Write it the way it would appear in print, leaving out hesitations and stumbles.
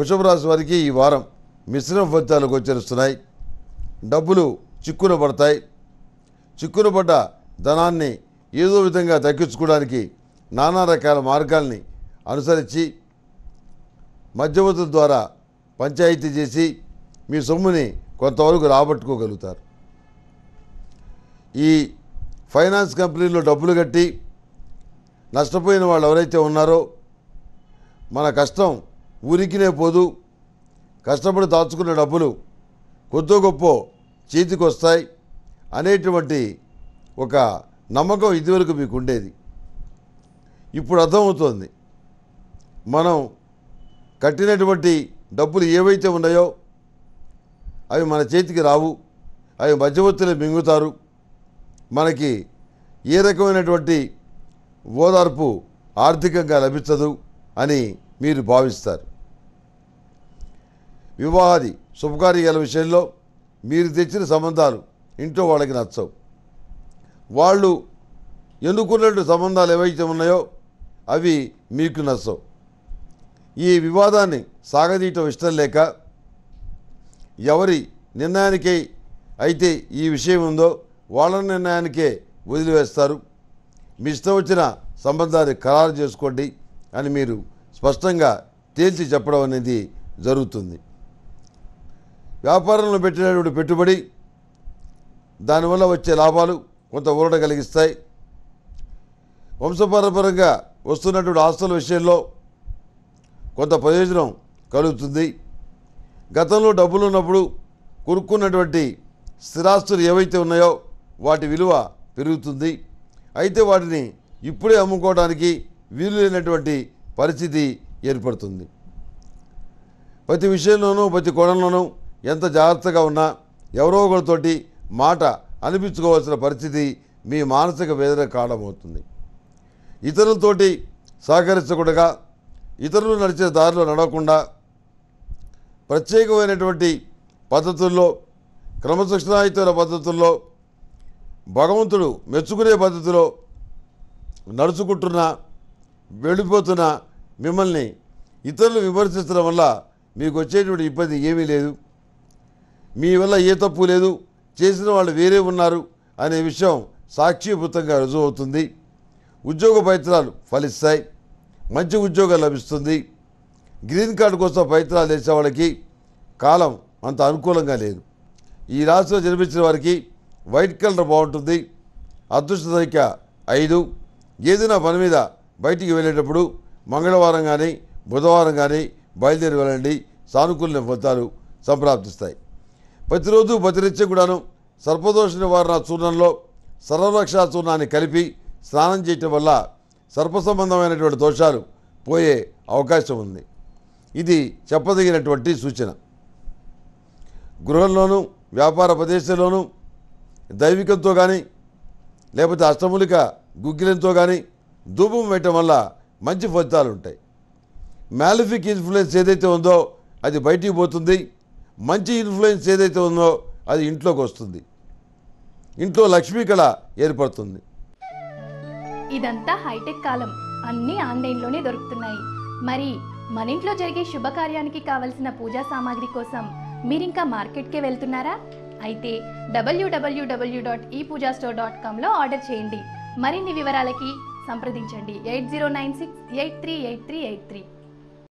వృషభ రాశి వారికి ఈ వారం మిశ్రమ ఫలితాలు గోచరిస్తున్నాయి. డబ్బులు చిక్కున పడతాయి. చిక్కున పడ్డ ధనాన్ని ఏదో విధంగా దక్కించుకోవడానికి నానా రకాల మార్గాల్ని అనుసరించి మధ్యవర్తుల ద్వారా పంచాయతీ చేసి మీ సొమ్ముని కొంతవరకు రాబట్టుకోగలుగుతారు. ఈ ఫైనాన్స్ కంపెనీలో డబ్బులు కట్టి నష్టపోయిన వాళ్ళు ఎవరైతే ఉన్నారో మన కష్టం ఊరికినే పోదు, కష్టపడి దాచుకున్న డబ్బులు కొద్దో గొప్ప చేతికి వస్తాయి అనేటువంటి ఒక నమ్మకం ఇదివరకు మీకు ఉండేది. ఇప్పుడు అర్థమవుతోంది మనం కట్టినటువంటి డబ్బులు ఏవైతే ఉన్నాయో అవి మన చేతికి రావు, అవి మధ్యవర్తులే మింగుతారు, మనకి ఏ రకమైనటువంటి ఓదార్పు ఆర్థికంగా లభించదు అని మీరు భావిస్తారు. వివాహాది శుభకార్యాల విషయంలో మీరు తెచ్చిన సంబంధాలు ఇంట్లో వాళ్ళకి నచ్చవు. వాళ్ళు ఎన్నుకున్నట్టు సంబంధాలు ఏవైతే ఉన్నాయో అవి మీకు నచ్చవు. ఈ వివాదాన్ని సాగదీయటం ఇష్టం లేక ఎవరి నిర్ణయానికే అయితే ఈ విషయం ఉందో వాళ్ళ నిర్ణయానికే వదిలివేస్తారు. మీ ఇష్టం వచ్చిన సంబంధాన్ని ఖరారు చేసుకోండి అని మీరు స్పష్టంగా తేల్చి చెప్పడం అనేది జరుగుతుంది. వ్యాపారంలో పెట్టినటువంటి పెట్టుబడి దానివల్ల వచ్చే లాభాలు కొంత ఊరట కలిగిస్తాయి. వంశపరంపరంగా వస్తున్నటువంటి ఆస్తుల విషయంలో కొంత ప్రయోజనం కలుగుతుంది. గతంలో డబ్బులు ఉన్నప్పుడు కొనుక్కున్నటువంటి స్థిరాస్తులు ఏవైతే ఉన్నాయో వాటి విలువ పెరుగుతుంది. అయితే వాటిని ఇప్పుడే అమ్ముకోవడానికి వీలు లేనటువంటి పరిస్థితి ఏర్పడుతుంది. ప్రతి విషయంలోనూ ప్రతి కోణంలోనూ ఎంత జాగ్రత్తగా ఉన్నా ఎవరో ఒకరితోటి మాట అనిపించుకోవాల్సిన పరిస్థితి మీ మానసిక వేదన కారణమవుతుంది. ఇతరులతోటి సహకరించకుండా, ఇతరులు నడిచే దారిలో నడవకుండా ప్రత్యేకమైనటువంటి పద్ధతుల్లో, క్రమశిక్షణాయుతమైన పద్ధతుల్లో, భగవంతుడు మెచ్చుకునే పద్ధతిలో నడుచుకుంటున్నా వెళ్ళిపోతున్న మిమ్మల్ని ఇతరులు విమర్శించడం వల్ల మీకు వచ్చేటువంటి ఇబ్బంది ఏమీ లేదు. మీ వల్ల ఏ తప్పు లేదు, చేసిన వాళ్ళు వేరే ఉన్నారు అనే విషయం సాక్షిభూతంగా రుజువు అవుతుంది. ఉద్యోగ ప్రయత్నాలు ఫలిస్తాయి. మంచి ఉద్యోగం లభిస్తుంది. గ్రీన్ కార్డు కోసం ప్రయత్నాలు చేసే వాళ్ళకి కాలం అంత అనుకూలంగా లేదు. ఈ రాశిలో జన్మించిన వారికి వైట్ కలర్ బాగుంటుంది. అదృష్ట సంఖ్య 5. ఏదైనా పని మీద బయటికి వెళ్ళేటప్పుడు మంగళవారం కానీ బుధవారం కానీ బయలుదేరి వెళ్ళండి. సానుకూల ఫలితాలు సంప్రాప్తిస్తాయి. ప్రతిరోజు ప్రతినిత్యం కూడాను సర్పదోష నివారణ చూర్ణంలో సర్వరక్షా చూర్ణాన్ని కలిపి స్నానం చేయటం వల్ల సర్ప సంబంధమైనటువంటి దోషాలు పోయే అవకాశం ఉంది. ఇది చెప్పదగినటువంటి సూచన. గృహంలోనూ వ్యాపార ప్రదేశంలోనూ దైవికంతో కానీ లేకపోతే అష్టమూలిక గుగ్గిలంతో కానీ ధూపం వేయటం వల్ల మంచి ఫలితాలు ఉంటాయి. మ్యాలిఫిక్ ఇన్ఫ్లుయెన్స్ ఏదైతే ఉందో అది బయటికి పోతుంది. మంచి ఇన్ఫ్లుయెన్స్ ఏదైతే ఉందో అది ఇంట్లోకి వస్తుంది. ఇంట్లో లక్ష్మీ కళ ఏర్పడుతుంది. ఇదంతా హైటెక్ కాలం, అన్నీ ఆన్లైన్లోనే దొరుకుతున్నాయి. మరి మన ఇంట్లో జరిగే శుభకార్యానికి కావలసిన పూజా సామాగ్రి కోసం మీరింకా మార్కెట్కే వెళ్తున్నారా? అయితే www.epoojastore.comలో ఆర్డర్ చేయండి. మరిన్ని వివరాలకి సంప్రదించండి 8096838383.